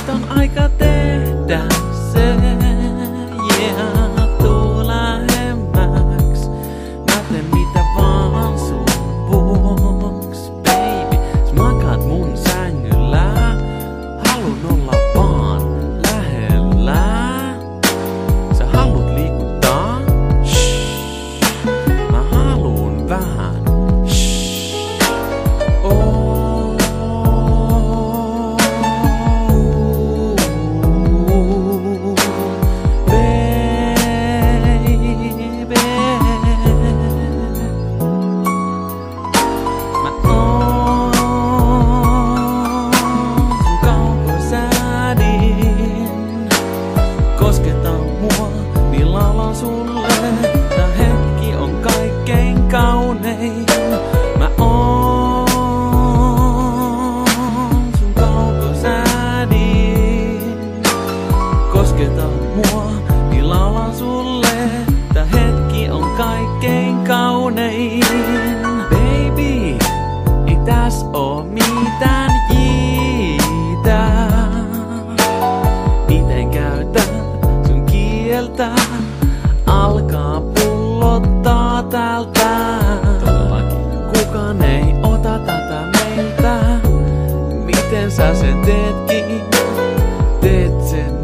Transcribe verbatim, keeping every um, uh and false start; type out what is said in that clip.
Nyt on aika tehdä se, yeah, tuu lähemmäks. Mä teen mitä vaan sun vuoks, baby. Sä makaat mun sängyllä, haluun olla vaan lähellä. Sä haluut liikuttaa, shh. Mä haluun vähän, shh. Oh. Kosketa mua, niin laulan sulle. Tää hetki on kaikkein kaunein. Mä oon sun kaukosäädin. Kosketa mua, niin laulan sulle. Tää hetki on kaikkein kaunein. Baby, ei täs oo mitään jiitä. Iten käytä alkaa pullottaa täältä. Kukaan ei ota tätä meiltä. Miten sä sen teetkin? Teet sen